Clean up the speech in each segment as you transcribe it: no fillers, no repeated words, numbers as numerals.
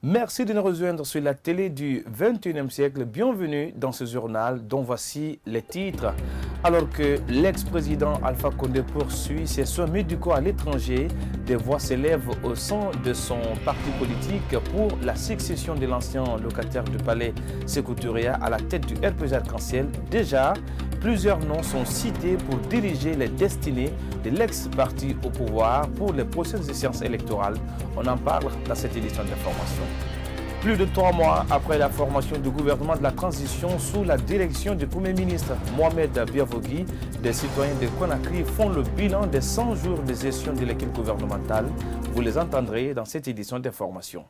Merci de nous rejoindre sur la télé du 21e siècle. Bienvenue dans ce journal dont voici les titres. Alors que l'ex-président Alpha Condé poursuit ses soins médicaux à l'étranger, des voix s'élèvent au sein de son parti politique pour la succession de l'ancien locataire du palais Sékou Touré à la tête du RPG Arc-en-Ciel. Déjà, plusieurs noms sont cités pour diriger les destinées de l'ex-parti au pouvoir pour les prochaines échéances électorales. On en parle dans cette édition d'information. Plus de 3 mois après la formation du gouvernement de la transition sous la direction du Premier ministre Mohamed Biavogui, des citoyens de Conakry font le bilan des 100 jours de gestion de l'équipe gouvernementale. Vous les entendrez dans cette édition d'information.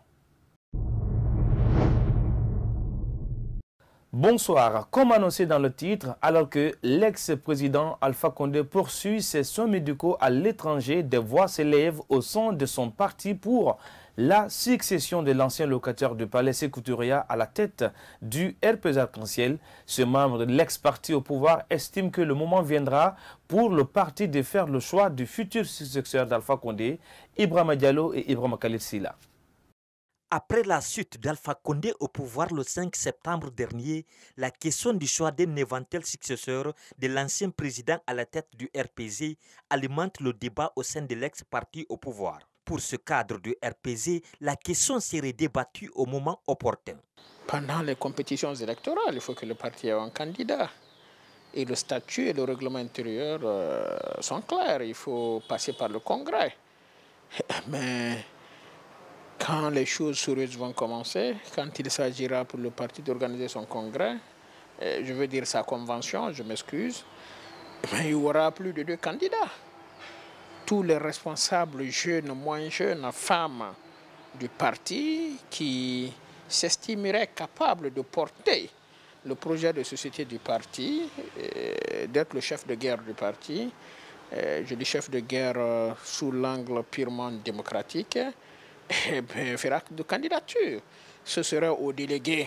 Bonsoir. Comme annoncé dans le titre, alors que l'ex-président Alpha Condé poursuit ses soins médicaux à l'étranger, des voix s'élèvent au sein de son parti pour la succession de l'ancien locataire du palais Sékou Touré à la tête du RPG Arc-en-Ciel. Ce membre de l'ex-parti au pouvoir estime que le moment viendra pour le parti de faire le choix du futur successeur d'Alpha Condé, Ibrahima Diallo et Ibrahima Khalil Silla. Après la chute d'Alpha Condé au pouvoir le 5 septembre dernier, la question du choix d'un éventuel successeur de l'ancien président à la tête du RPG alimente le débat au sein de l'ex-parti au pouvoir. Pour ce cadre du RPG, la question serait débattue au moment opportun. Pendant les compétitions électorales, il faut que le parti ait un candidat. Et le statut et le règlement intérieur sont clairs. Il faut passer par le Congrès. Mais quand les choses sérieuses vont commencer, quand il s'agira pour le parti d'organiser son congrès, je veux dire sa convention, je m'excuse, il y aura plus de 2 candidats. Tous les responsables jeunes, moins jeunes, femmes du parti qui s'estimeraient capables de porter le projet de société du parti, d'être le chef de guerre du parti, je dis chef de guerre sous l'angle purement démocratique, faire acte de candidature. Ce serait aux délégués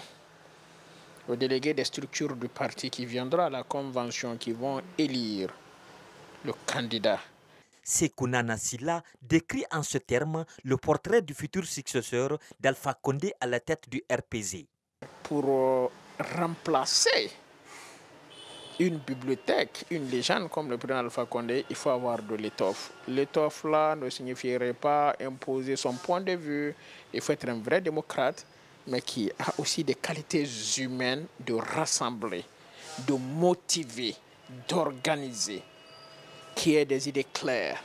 des structures du parti qui viendra à la convention qui vont élire le candidat. Sékou Nana Silla décrit en ce terme le portrait du futur successeur d'Alpha Condé à la tête du RPG. Pour remplacer une bibliothèque, une légende comme le président Alpha Condé, il faut avoir de l'étoffe. L'étoffe là ne signifierait pas imposer son point de vue. Il faut être un vrai démocrate, mais qui a aussi des qualités humaines de rassembler, de motiver, d'organiser, qui ait des idées claires,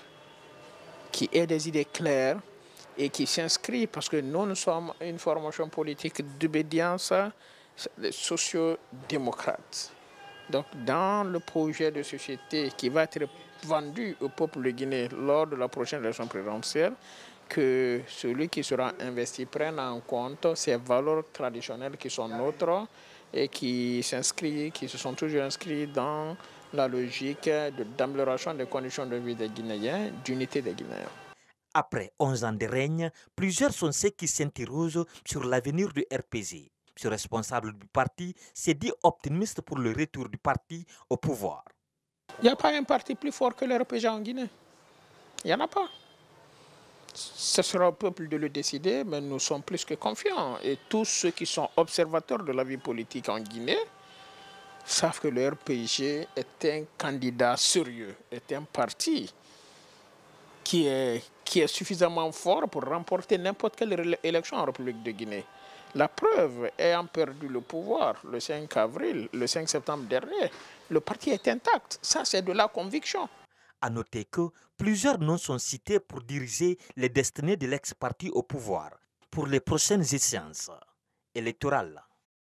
et qui s'inscrit, parce que nous sommes une formation politique d'obédience socio-démocrate. Donc, dans le projet de société qui va être vendu au peuple de Guinée lors de la prochaine élection présidentielle, que celui qui sera investi prenne en compte ces valeurs traditionnelles qui sont nôtres et qui se sont toujours inscrits dans la logique d'amélioration des conditions de vie des Guinéens, d'unité des Guinéens. Après 11 ans de règne, plusieurs sont ceux qui s'interrogent sur l'avenir du RPG. Ce responsable du parti s'est dit optimiste pour le retour du parti au pouvoir. Il n'y a pas un parti plus fort que le RPG en Guinée. Il n'y en a pas. Ce sera au peuple de le décider, mais nous sommes plus que confiants. Et tous ceux qui sont observateurs de la vie politique en Guinée savent que le RPG est un candidat sérieux, est un parti qui est suffisamment fort pour remporter n'importe quelle élection en République de Guinée. La preuve, ayant perdu le pouvoir le 5 septembre dernier, le parti est intact. Ça, c'est de la conviction. À noter que plusieurs noms sont cités pour diriger les destinées de l'ex-parti au pouvoir pour les prochaines échéances électorales.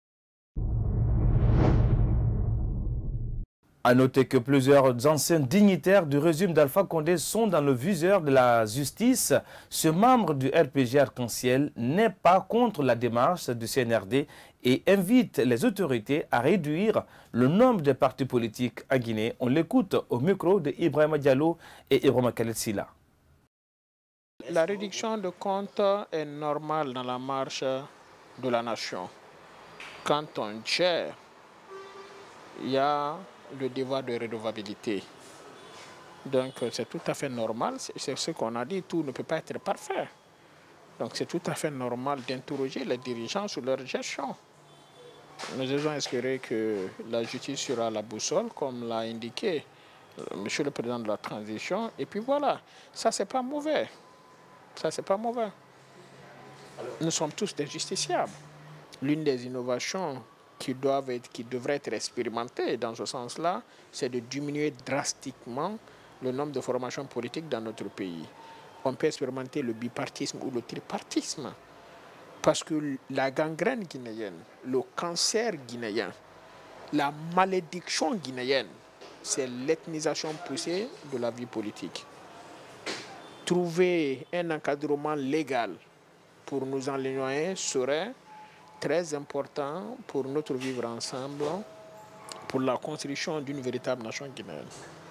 A noter que plusieurs anciens dignitaires du régime d'Alpha Condé sont dans le viseur de la justice. Ce membre du RPG Arc-en-Ciel n'est pas contre la démarche du CNRD et invite les autorités à réduire le nombre de partis politiques à Guinée. On l'écoute au micro de Ibrahima Diallo et Ibrahima Khalil Silla. La réduction de comptes est normale dans la marche de la nation. Quand on gère, il y a le devoir de redevabilité. Donc c'est tout à fait normal, c'est ce qu'on a dit, tout ne peut pas être parfait. Donc c'est tout à fait normal d'interroger les dirigeants sur leur gestion. Nous devons espérer que la justice sera la boussole, comme l'a indiqué Monsieur le Président de la Transition. Et puis voilà, ça c'est pas mauvais. Ça c'est pas mauvais. Nous sommes tous des justiciables. L'une des innovations qui devraient être expérimentées dans ce sens-là, c'est de diminuer drastiquement le nombre de formations politiques dans notre pays. On peut expérimenter le bipartisme ou le tripartisme. Parce que la gangrène guinéenne, le cancer guinéen, la malédiction guinéenne, c'est l'ethnisation poussée de la vie politique. Trouver un encadrement légal pour nous en éloigner serait très important pour notre vivre ensemble, pour la construction d'une véritable nation guinéenne.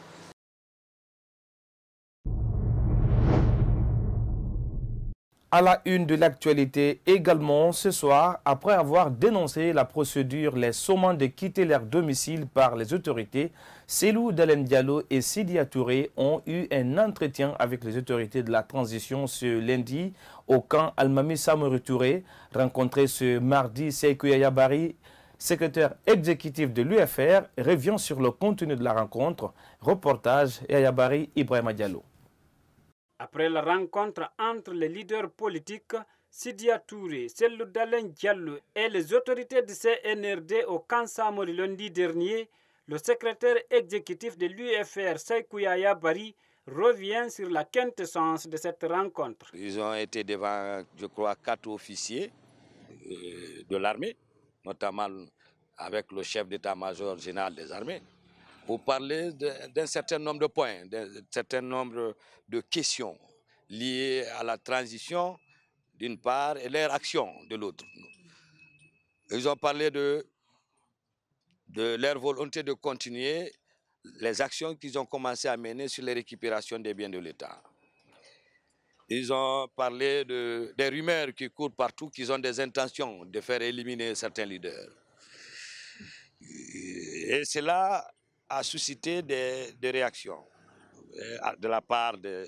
À la une de l'actualité également ce soir, après avoir dénoncé la procédure les sommant de quitter leur domicile par les autorités, Cellou Dalein Diallo et Sidya Touré ont eu un entretien avec les autorités de la transition ce lundi au camp Almami Samori Touré. Rencontré ce mardi, Sékou Yaya Bari, secrétaire exécutif de l'UFR, revient sur le contenu de la rencontre. Reportage Yaya Bari, Ibrahima Diallo. Après la rencontre entre les leaders politiques, Sidya Touré, Cellou Dalein Diallo et les autorités de CNRD au camp Samori lundi dernier, le secrétaire exécutif de l'UFR, Sékou Yaya Bari, revient sur la quintessence de cette rencontre. Ils ont été devant, je crois, 4 officiers de l'armée, notamment avec le chef d'état-major général des armées, pour parler d'un certain nombre de points, d'un certain nombre de questions liées à la transition d'une part et leur action de l'autre. Ils ont parlé de leur volonté de continuer les actions qu'ils ont commencé à mener sur les récupérations des biens de l'État. Ils ont parlé des rumeurs qui courent partout, qu'ils ont des intentions de faire éliminer certains leaders. Et cela a suscité des réactions de la part de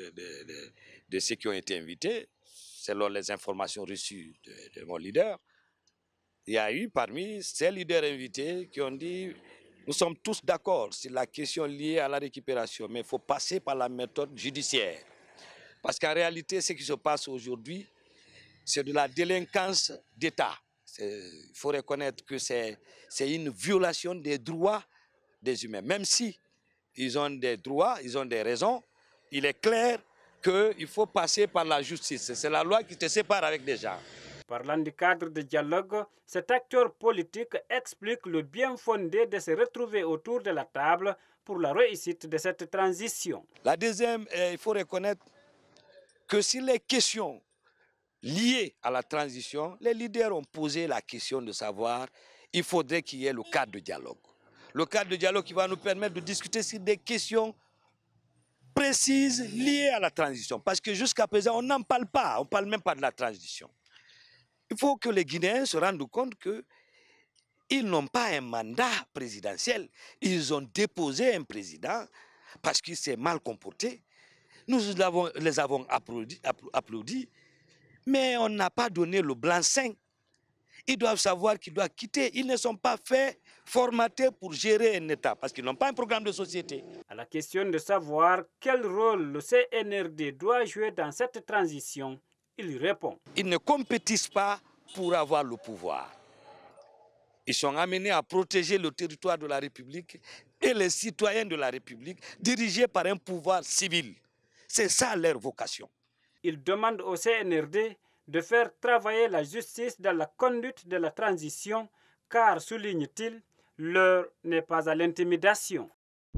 ceux qui ont été invités, selon les informations reçues de mon leader. Il y a eu parmi ces leaders invités qui ont dit « Nous sommes tous d'accord sur la question liée à la récupération, mais il faut passer par la méthode judiciaire. » Parce qu'en réalité, ce qui se passe aujourd'hui, c'est de la délinquance d'État. Il faut reconnaître que c'est une violation des droits des humains. Même si ils ont des droits, ils ont des raisons, il est clair qu'il faut passer par la justice. C'est la loi qui te sépare avec des gens. Parlant du cadre de dialogue, cet acteur politique explique le bien fondé de se retrouver autour de la table pour la réussite de cette transition. La deuxième, il faut reconnaître que sur les questions liées à la transition, les leaders ont posé la question de savoir il faudrait qu'il y ait le cadre de dialogue. Le cadre de dialogue qui va nous permettre de discuter sur des questions précises liées à la transition. Parce que jusqu'à présent, on n'en parle pas, on ne parle même pas de la transition. Il faut que les Guinéens se rendent compte qu'ils n'ont pas un mandat présidentiel. Ils ont déposé un président parce qu'il s'est mal comporté. Nous les avons applaudis, mais on n'a pas donné le blanc-seing. Ils doivent savoir qu'ils doivent quitter. Ils ne sont pas faits, formatés pour gérer un État, parce qu'ils n'ont pas un programme de société. À la question de savoir quel rôle le CNRD doit jouer dans cette transition, il répond. Ils ne compétissent pas pour avoir le pouvoir. Ils sont amenés à protéger le territoire de la République et les citoyens de la République, dirigés par un pouvoir civil. C'est ça leur vocation. Il demande au CNRD de faire travailler la justice dans la conduite de la transition, car, souligne-t-il, l'heure n'est pas à l'intimidation.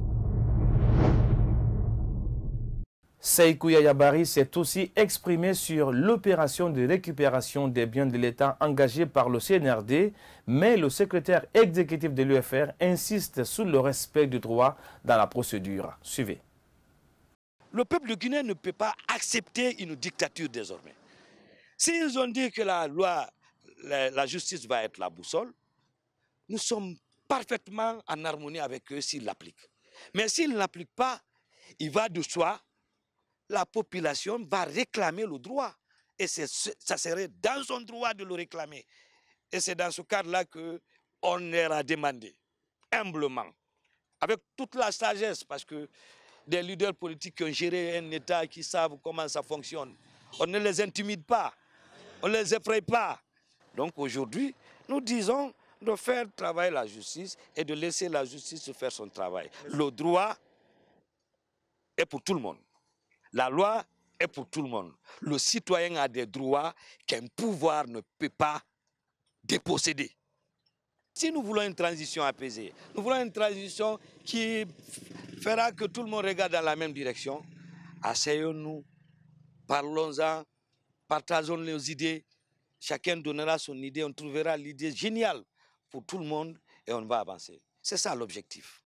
Sékou Yaya Bari s'est aussi exprimé sur l'opération de récupération des biens de l'État engagée par le CNRD, mais le secrétaire exécutif de l'UFR insiste sur le respect du droit dans la procédure. Suivez. Le peuple guinéen ne peut pas accepter une dictature désormais. S'ils ont dit que la loi, la justice va être la boussole, nous sommes parfaitement en harmonie avec eux s'ils l'appliquent. Mais s'ils ne l'appliquent pas, il va de soi, la population va réclamer le droit. Et ça serait dans son droit de le réclamer. Et c'est dans ce cadre-là qu'on leur a demandé, humblement, avec toute la sagesse, parce que des leaders politiques qui ont géré un État, qui savent comment ça fonctionne, on ne les intimide pas, on ne les effraie pas. Donc aujourd'hui, nous disons de faire travailler la justice et de laisser la justice faire son travail. Le droit est pour tout le monde. La loi est pour tout le monde. Le citoyen a des droits qu'un pouvoir ne peut pas déposséder. Si nous voulons une transition apaisée, nous voulons une transition qui fera que tout le monde regarde dans la même direction, asseyons-nous, parlons-en, partageons nos idées, chacun donnera son idée, on trouvera l'idée géniale pour tout le monde et on va avancer. C'est ça l'objectif.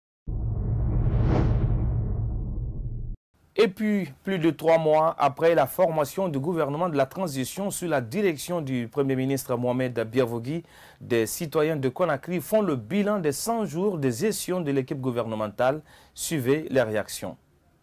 Et puis, plus de 3 mois après la formation du gouvernement de la transition sous la direction du Premier ministre Mohamed Biavogui, des citoyens de Conakry font le bilan des 100 jours de gestion de l'équipe gouvernementale. Suivez les réactions.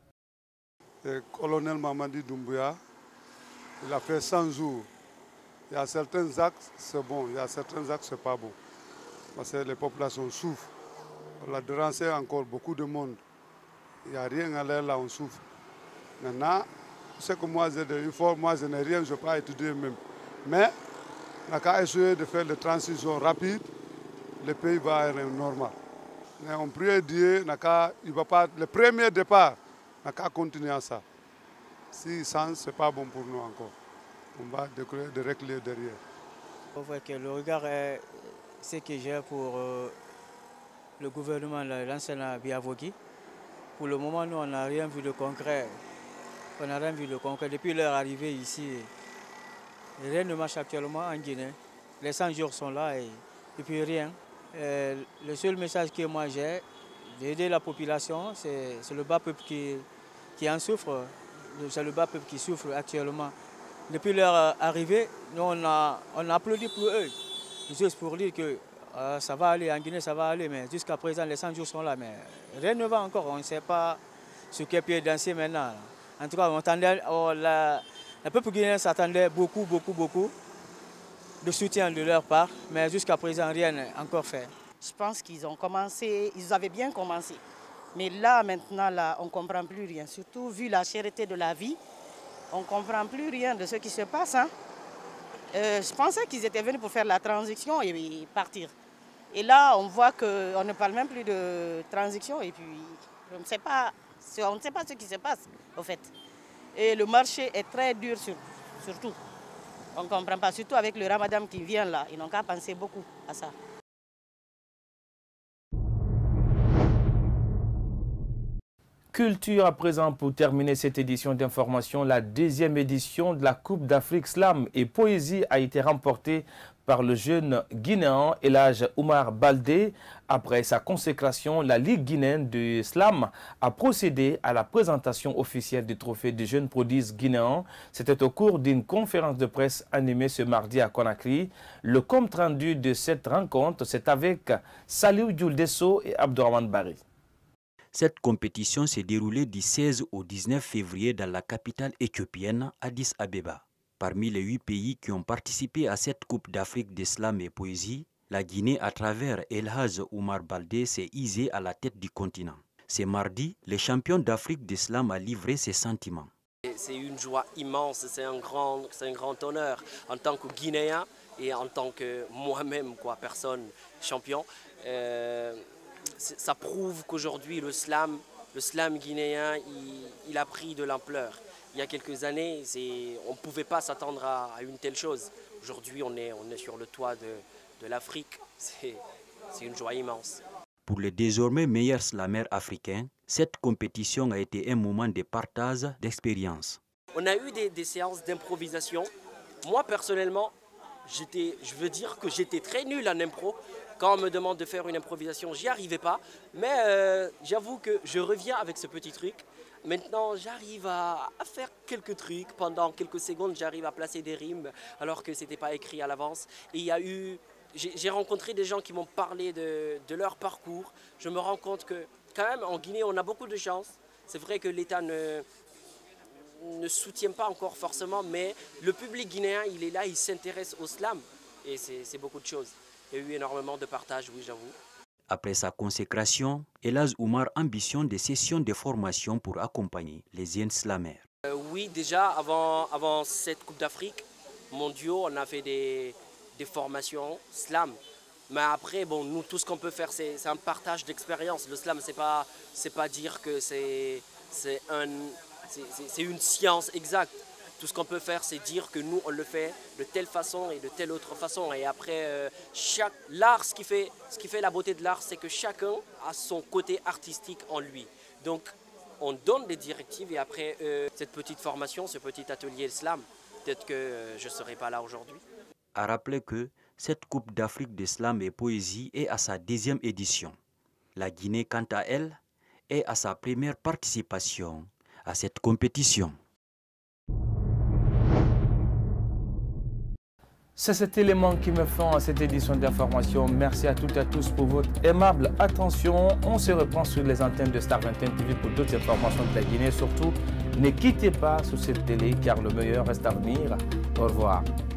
Le colonel Mamadi Doumbouya, il a fait 100 jours. Il y a certains actes, c'est bon, il y a certains actes, c'est pas bon. Parce que les populations souffrent. On a dérangé encore beaucoup de monde. Il n'y a rien à l'air là, on souffre. Maintenant, ce que moi j'ai de fort, moi je n'ai rien, je n'ai pas étudié même. Mais, on a qu'à essayer de faire des transitions rapides, le pays va être normal. Mais on prie Dieu, il va pas, le premier départ, on n'a qu'à continuer à ça. Si ça, ce n'est pas bon pour nous encore. On va de régler derrière. On voit que le regard est ce que j'ai pour le gouvernement, l'ancien Biavogui. Pour le moment, nous, on n'a rien vu de concret. On n'a rien vu de concret. Depuis leur arrivée ici, rien ne marche actuellement en Guinée. Les 100 jours sont là et puis rien. Le seul message que moi j'ai, d'aider la population, c'est le bas peuple qui en souffre. C'est le bas peuple qui souffre actuellement. Depuis leur arrivée, nous, on applaudit pour eux. Juste pour dire que ça va aller, en Guinée ça va aller, mais jusqu'à présent les 100 jours sont là, mais rien ne va encore, on ne sait pas sur quel pied danser maintenant. En tout cas, le peuple guinéen s'attendait beaucoup de soutien de leur part, mais jusqu'à présent rien n'est encore fait. Je pense qu'ils ont commencé, ils avaient bien commencé, mais là maintenant on ne comprend plus rien, surtout vu la cherté de la vie, on ne comprend plus rien de ce qui se passe. Hein. Je pensais qu'ils étaient venus pour faire la transition et partir. Et là, on voit qu'on ne parle même plus de transition et puis on ne sait pas ce qui se passe, au fait. Et le marché est très dur surtout. On ne comprend pas, surtout avec le ramadan qui vient là. Ils n'ont qu'à penser beaucoup à ça. Culture à présent pour terminer cette édition d'information. La 2e édition de la Coupe d'Afrique Slam et Poésie a été remportée par le jeune Guinéen Elhadj Oumar Baldé. Après sa consécration, la Ligue guinéenne de Slam a procédé à la présentation officielle du trophée des jeunes prodiges guinéens. C'était au cours d'une conférence de presse animée ce mardi à Conakry. Le compte rendu de cette rencontre, c'est avec Saliou Diouldesso et Abdourahmane Bari. Cette compétition s'est déroulée du 16 au 19 février dans la capitale éthiopienne, Addis Abeba. Parmi les 8 pays qui ont participé à cette Coupe d'Afrique de Slam et Poésie, la Guinée, à travers Elhadj Oumar Baldé, s'est hisée à la tête du continent. Ce mardi, le champion d'Afrique de Slam a livré ses sentiments. C'est une joie immense, c'est un grand honneur en tant que Guinéen et en tant que moi-même, personne champion. Ça prouve qu'aujourd'hui le slam guinéen, il a pris de l'ampleur. Il y a quelques années, on ne pouvait pas s'attendre à une telle chose. Aujourd'hui, on est sur le toit de l'Afrique. C'est une joie immense. Pour les désormais meilleurs slameurs africains, cette compétition a été un moment de partage d'expérience. On a eu des séances d'improvisation. Moi, personnellement, je veux dire que j'étais très nul en impro. Quand on me demande de faire une improvisation, j'y arrivais pas. Mais j'avoue que je reviens avec ce petit truc. Maintenant, j'arrive à faire quelques trucs. Pendant quelques secondes, j'arrive à placer des rimes alors que ce n'était pas écrit à l'avance. Et j'ai rencontré des gens qui m'ont parlé de leur parcours. Je me rends compte que quand même, en Guinée, on a beaucoup de chance. C'est vrai que l'État ne soutient pas encore forcément, mais le public guinéen, il est là, il s'intéresse au slam. Et c'est beaucoup de choses. Il y a eu énormément de partage, oui, j'avoue. Après sa consécration, Elhadj Oumar ambitionne des sessions de formation pour accompagner les jeunes slameurs. Oui, déjà, avant cette Coupe d'Afrique, mon duo, on a fait des formations slam. Mais après, bon, nous, tout ce qu'on peut faire, c'est un partage d'expérience. Le slam, c'est pas dire que c'est une science exacte. Tout ce qu'on peut faire, c'est dire que nous, on le fait de telle façon et de telle autre façon. Et après, l'art, ce qui fait la beauté de l'art, c'est que chacun a son côté artistique en lui. Donc, on donne des directives et après, cette petite formation, ce petit atelier slam, peut-être que je ne serai pas là aujourd'hui. À rappeler que cette Coupe d'Afrique de slam et poésie est à sa 10e édition. La Guinée, quant à elle, est à sa première participation à cette compétition. C'est cet élément qui me fait à cette édition d'information. Merci à toutes et à tous pour votre aimable attention. On se reprend sur les antennes de Star 21 TV pour d'autres informations de la Guinée. Surtout, ne quittez pas sur cette télé car le meilleur reste à venir. Au revoir.